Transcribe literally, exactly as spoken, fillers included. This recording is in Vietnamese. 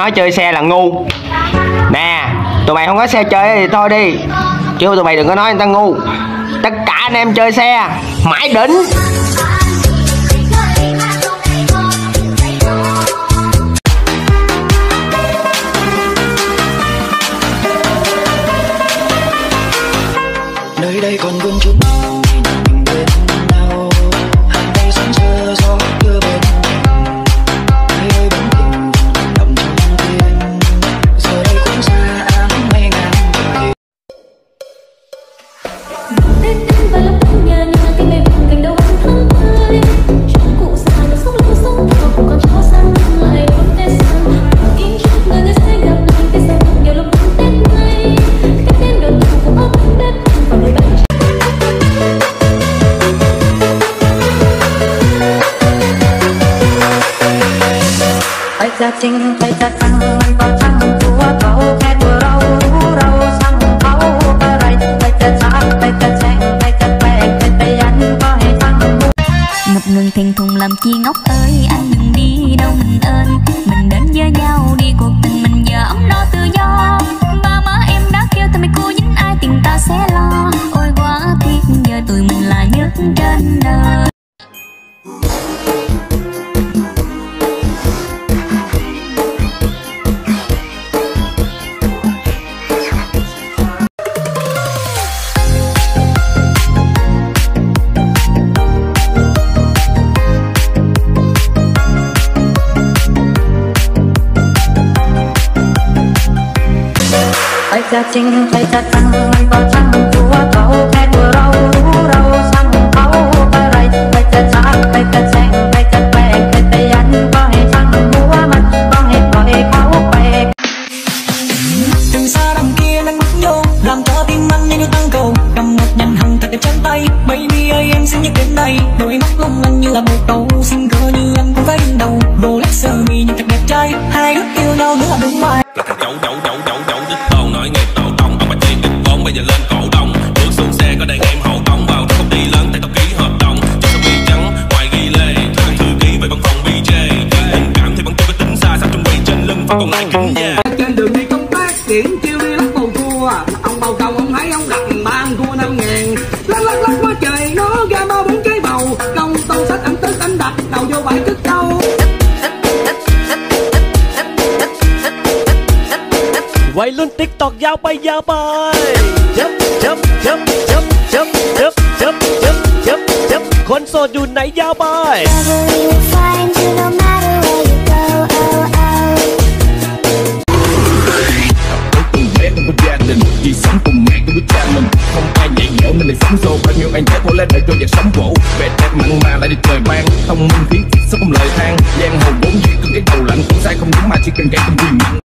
nói chơi xe là ngu. Nè, tụi mày không có xe chơi thì thôi đi, chứ tụi mày đừng có nói người ta ngu. Tất cả anh em chơi xe mãi đỉnh. Nơi đây còn vương chút mình bên nhau, hai tay sóng xưa gió đưa bên mình. Nơi đây bóng tình đậm trong tim, giờ đây cũng xa áng mây ngàn trời. Tết đến và lắm trong nhà nhà tình ngày buồn cành đâu vẫn thắm tươi. Chuyện cũ xa được sống lâu sống thọ còn cho sang lại đón Tết sang. Kính chúc người người sẽ gặp lại Tết sang nhiều lúc đến Tết này. Tết đến đón thu cùng ấm Tết vào đời bạn. Tay ra chinh tay ra trăng anh có trăng chúa cầu khe vừa rau rú rau sang cầu ta rai tay ra sáng tay ra chèn tay ra bè tay tay anh có hay trăng ngập ngừng thèn thùng làm chi ngốc ơi anh đừng đi đâu mình ơn mình đến với nhau đi cuộc tình mình giờ ấm no tự do ba má em đã kêu tụi mày cô dính ai tiền ta sẽ lo ôi quá tiếc giờ tụi mình là nhất trên đời. Tay ra chinh tay ra trăng anh có trăng chúa cầu khe vừa rau rú rau sang cầu ta rai tay ra sáng tay ra chèn tay ra bè tay tay anh có hay trăng múa mặt có hay gọi cáo bè. Từ xa đằng kia đang mắt nhô làm cho tim anh như tăng cầu cầm một nhành hồng thật đẹp trên tay baby ơi em xin nhắc đến đây đôi mắt long lanh như là một câu xinh cơ như anh cũng phải đỉnh đầu Rolex sơ mi nhìn thật đẹp trai hai đứa yêu nhau nữa là đúng bài. Là thằng chậu chậu chậu chậu chậu đích tôn nói nghe tổ tông ông bà chơi kịch vốn bây giờ lên cổ đông bước xuống xe có đàn em hậu tông vào công ty lớn tại tao ký hợp đồng cho số bi trắng ngoài ghi lê thằng thư ký về văn phòng bê jê tình cảm thì vẫn chưa có tính xa sao trong quay trên lưng phải còn lại kính nha. Trên đường đi công tác chuyển chiêu đi lắc bầu cua ông bầu cầu ông thấy ông đặt ban cua năm ngàn lắc lắc lắc quá trời nó ra ba bốn cái bầu công tâu sách anh tức anh đặt đầu vô bãi cất đâu. วัยรุ่นติ๊กตอกยาวไปยาวไปจับจับจับจับจับจับจับจับจับจับคนโสดอยู่ไหนยาวไป Vì sống cùng mẹ của cha mình không ai dạy dỗ nên đời sống xô bao nhiêu anh chết thôi lấy đời cho vật sống vỗ về tết mặn mà lại được trời ban thông minh tiếng sống không lời than giang hồ vốn dĩ cứ cái đầu lạnh cũng sai không đúng mà chỉ cần cái không quyền mạnh.